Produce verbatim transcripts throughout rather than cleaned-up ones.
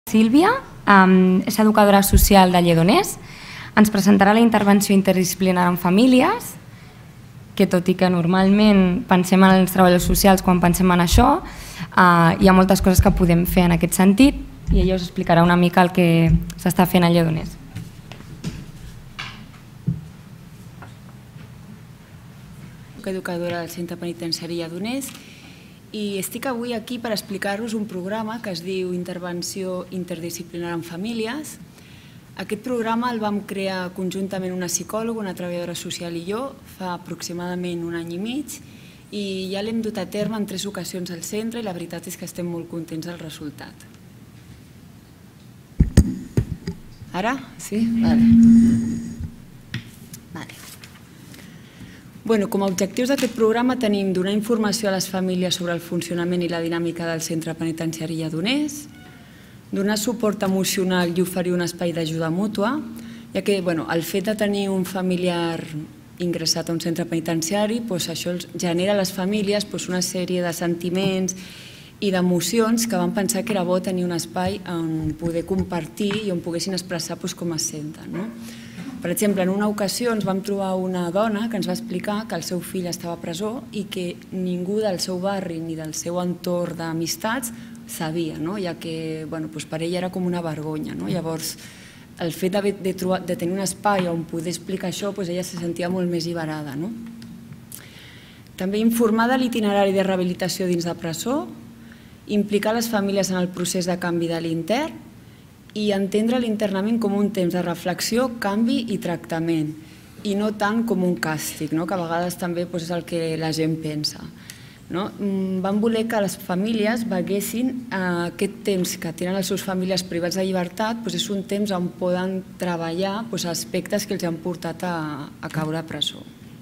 Sílvia és educadora social de Lledoners. Ens presentarà la intervenció interdisciplinària en famílies, que tot i que normalment pensem en els treballadors socials quan pensem en això, hi ha moltes coses que podem fer en aquest sentit i ella us explicarà una mica el que s'està fent a Lledoners. Soc educadora del Centre Penitenciari Lledoners i estic avui aquí per explicar-vos un programa que es diu Intervenció Interdisciplinària en Famílies. Aquest programa el vam crear conjuntament una psicòloga, una treballadora social i jo fa aproximadament un any i mig i ja l'hem dut a terme en tres ocasions al centre i la veritat és que estem molt contents del resultat. Ara? Sí? Vale. Vale. Bueno, com a objectius d'aquest programa tenim donar informació a les famílies sobre el funcionament i la dinàmica del Centre Penitenciari Lledoners, donar suport emocional i oferir un espai d'ajuda mútua, ja que el fet de tenir un familiar ingressat a un centre penitenciari, això genera a les famílies una sèrie de sentiments i d'emocions que van pensar que era bo tenir un espai on poder compartir i on poguessin expressar com es senten. Per exemple, en una ocasió ens vam trobar una dona que ens va explicar que el seu fill estava a presó i que ningú del seu barri ni del seu entorn d'amistats sabia, ja que per ella era com una vergonya. Llavors, el fet de tenir un espai on poder explicar això, ella se sentia molt més alliberada. També informar de l'itinerari de rehabilitació dins de presó, implicar les famílies en el procés de canvi de l'intern i entendre l'internament com un temps de reflexió, canvi i tractament, i no tant com un càstig, que a vegades també és el que la gent pensa. Vam voler que les famílies veiessin aquest temps que tenen les seves famílies privats de llibertat, és un temps on poden treballar aspectes que els han portat a caure a presó.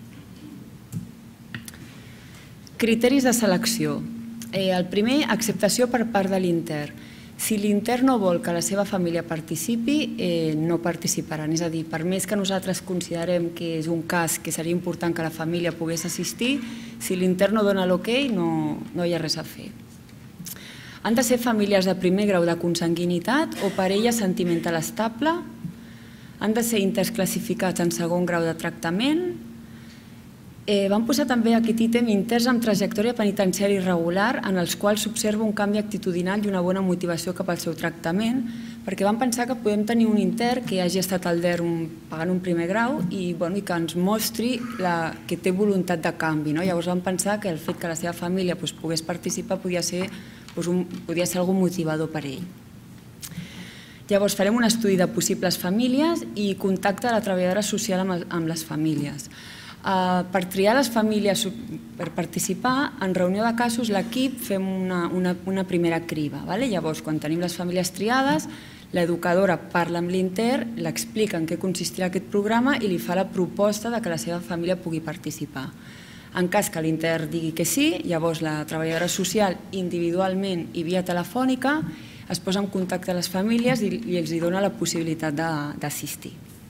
Criteris de selecció. El primer, acceptació per part de l'intern. Si l'intern no vol que la seva família participi, no participaran. És a dir, per més que nosaltres considerem que és un cas que seria important que la família pogués assistir, si l'intern no dona l'ok, no hi ha res a fer. Han de ser famílies de primer grau de consanguinitat o parella sentimental estable. Han de ser interclassificats en segon grau de tractament. Vam posar també aquest ítem interns amb trajectòria penitenciària irregular en els quals s'observa un canvi actitudinal i una bona motivació cap al seu tractament, perquè vam pensar que podem tenir un intern que hagi estat al D E R pagant un primer grau i que ens mostri que té voluntat de canvi. Llavors vam pensar que el fet que la seva família pogués participar podia ser algo motivador per ell. Llavors farem un estudi de possibles famílies i contacte de la treballadora social amb les famílies. Per triar les famílies per participar, en reunió de casos l'equip fem una primera criba. Llavors, quan tenim les famílies triades, l'educadora parla amb l'intern, l'explica en què consistirà aquest programa i li fa la proposta que la seva família pugui participar. En cas que l'intern digui que sí, llavors la treballadora social individualment i via telefònica es posa en contacte amb les famílies i els dona la possibilitat d'assistir.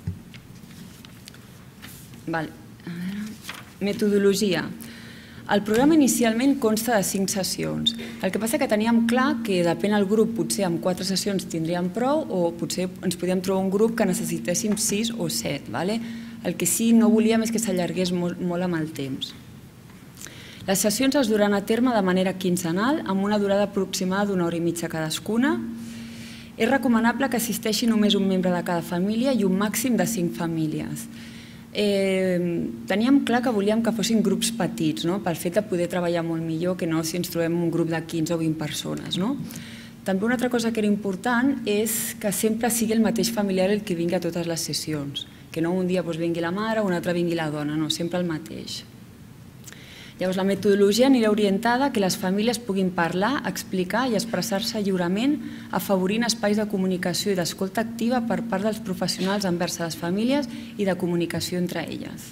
Metodologia. El programa inicialment consta de cinc sessions. El que passa que teníem clar que depèn del grup, potser amb quatre sessions tindríem prou o potser ens podíem trobar un grup que necessitéssim sis o set. El que sí no volíem és que s'allargués molt amb el temps. Les sessions es duran a terme de manera quinzenal amb una durada aproximada d'una hora i mitja cadascuna. És recomanable que assisteixi només un membre de cada família i un màxim de cinc famílies. Teníem clar que volíem que fossin grups petits, pel fet de poder treballar molt millor que no si ens trobem un grup de quinze o vint persones. També una altra cosa que era important és que sempre sigui el mateix familiar el que vingui a totes les sessions, que no un dia vingui la mare o un altre vingui la dona, no, sempre el mateix. Llavors, la metodologia anirà orientada que les famílies puguin parlar, explicar i expressar-se lliurement, afavorint espais de comunicació i d'escolta activa per part dels professionals envers les famílies i de comunicació entre elles.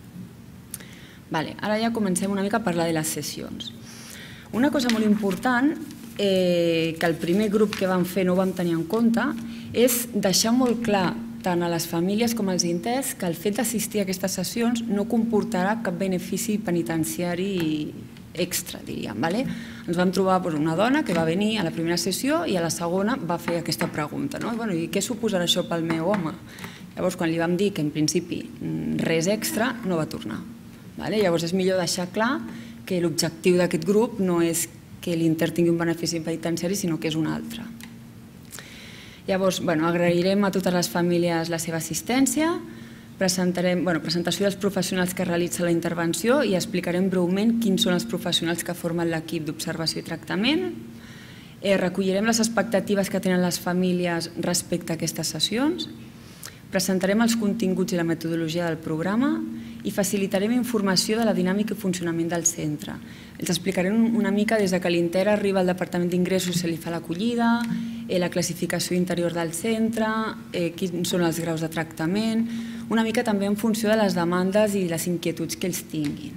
Ara ja comencem una mica a parlar de les sessions. Una cosa molt important que el primer grup que vam fer no ho vam tenir en compte és deixar molt clar tant a les famílies com als interns que el fet d'assistir a aquestes sessions no comportarà cap benefici penitenciari extra, diríem. Ens vam trobar una dona que va venir a la primera sessió i a la segona va fer aquesta pregunta. I què suposarà això pel meu home? Llavors, quan li vam dir que en principi res extra, no va tornar. Llavors és millor deixar clar que l'objectiu d'aquest grup no és que l'Inter tingui un benefici penitenciari, sinó que és un altre. Llavors, agrairem a totes les famílies la seva assistència, presentació dels professionals que realitzen la intervenció i explicarem breument quins són els professionals que formen l'equip d'observació i tractament. Recollirem les expectatives que tenen les famílies respecte a aquestes sessions, presentarem els continguts i la metodologia del programa i facilitarem informació de la dinàmica i funcionament del centre. Els explicarem una mica des que l'Inter arriba al Departament d'Ingressos i se li fa l'acollida, la classificació interior del centre, quins són els graus de tractament, una mica també en funció de les demandes i les inquietuds que ells tinguin.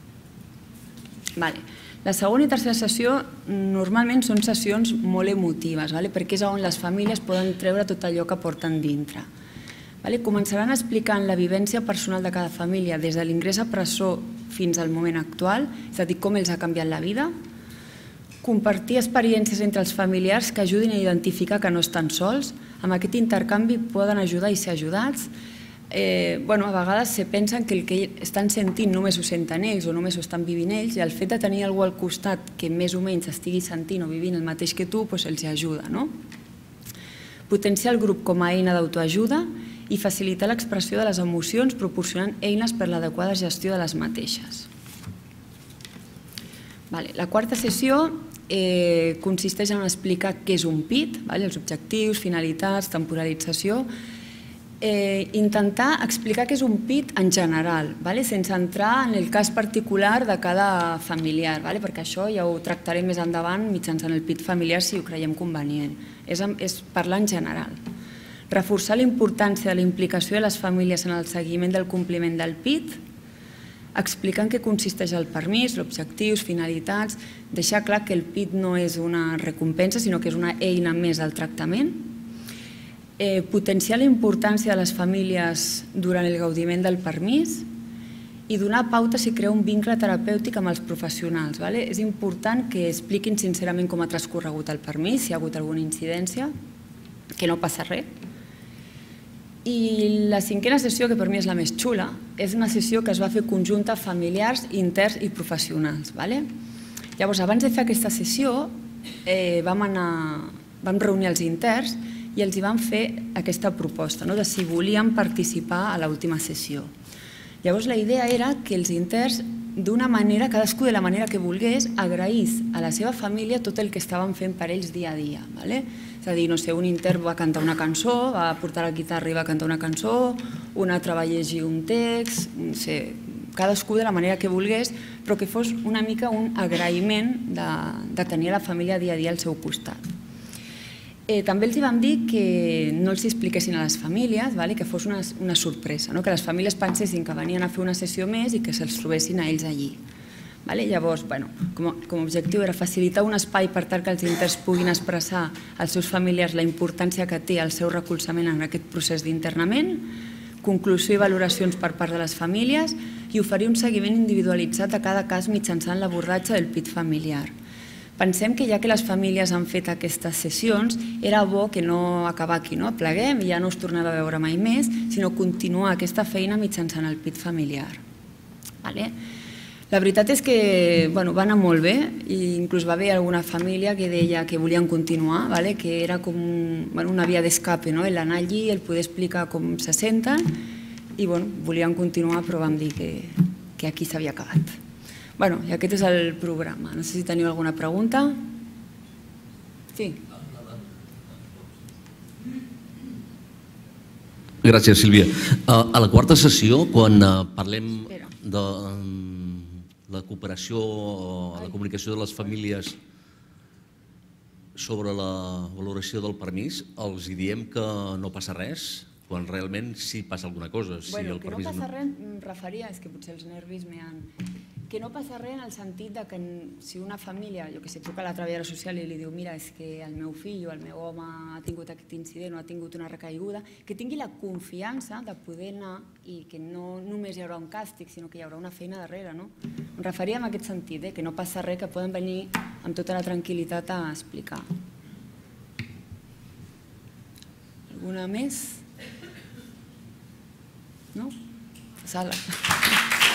La segona i tercera sessió normalment són sessions molt emotives, perquè és on les famílies poden treure tot allò que porten dintre. Començaran explicant la vivència personal de cada família des de l'ingrés a presó fins al moment actual, és a dir, com els ha canviat la vida, compartir experiències entre els familiars que ajudin a identificar que no estan sols, amb aquest intercanvi poden ajudar i ser ajudats. A vegades se pensen que el que estan sentint només ho senten ells o només ho estan vivint ells i el fet de tenir algú al costat que més o menys estigui sentint o vivint el mateix que tu els ajuda. Potenciar el grup com a eina d'autoajuda i facilitar l'expressió de les emocions proporcionant eines per a l'adequada gestió de les mateixes. La quarta sessió consisteix en explicar què és un P I T, els objectius, finalitats, temporalització, intentar explicar què és un P I T en general, sense entrar en el cas particular de cada familiar, perquè això ja ho tractarem més endavant mitjançant el P I T familiar si ho creiem convenient. És parlar en general. Reforçar la importància de la implicació de les famílies en el seguiment del compliment del P I T, explicar en què consisteix el permís, objectius, finalitats, deixar clar que el P I T no és una recompensa, sinó que és una eina més del tractament, potenciar la importància de les famílies durant el gaudiment del permís i donar pauta si crea un vincle terapèutic amb els professionals. És important que expliquin sincerament com ha transcorregut el permís, si hi ha hagut alguna incidència, que no passa res. I la cinquena sessió, que per mi és la més xula, és una sessió que es va fer conjunta familiars, interns i professionals. Llavors, abans de fer aquesta sessió, vam reunir els interns i els hi vam fer aquesta proposta de si volien participar a l'última sessió. Llavors, la idea era que els interns, d'una manera, cadascú de la manera que volgués, agraís a la seva família tot el que estaven fent per ells dia a dia. És a dir, no sé, un intern va cantar una cançó, va portar la guitarra i va cantar una cançó, un altre va llegir un text, no sé, cadascú de la manera que volgués, però que fos una mica un agraïment de tenir la família dia a dia al seu costat. També els vam dir que no els expliquessin a les famílies, que fos una sorpresa, que les famílies pensessin que venien a fer una sessió més i que se'ls trobessin a ells allí. Llavors, com a objectiu era facilitar un espai per tal que els interns puguin expressar als seus familiars la importància que té el seu recolzament en aquest procés d'internament, conclusió i valoracions per part de les famílies i oferir un seguiment individualitzat a cada cas mitjançant l'abordatge del P I T familiar. Pensem que ja que les famílies han fet aquestes sessions, era bo que no acabar aquí, no pleguem i ja no us tornem a veure mai més, sinó continuar aquesta feina mitjançant el P I T familiar. La veritat és que va anar molt bé i inclús va haver alguna família que deia que volien continuar, que era com una via d'escape, l'anar allí, el poder explicar com se senten i volien continuar però vam dir que aquí s'havia acabat. I aquest és el programa. No sé si teniu alguna pregunta. Sí. Gràcies, Sílvia. A la quarta sessió, quan parlem de la cooperació o la comunicació de les famílies sobre la valoració del permís, els diem que no passa res, quan realment sí passa alguna cosa. Que no passa res em referia, és que potser els nervis m'han... que no passa res en el sentit que si una família, jo que sé, truca a la treballadora social i li diu mira, és que el meu fill o el meu home ha tingut aquest incident o ha tingut una recaiguda, que tingui la confiança de poder anar i que no només hi haurà un càstig, sinó que hi haurà una feina darrere, no? Em referia en aquest sentit, que no passa res, que poden venir amb tota la tranquil·litat a explicar. Alguna més? No? Sala.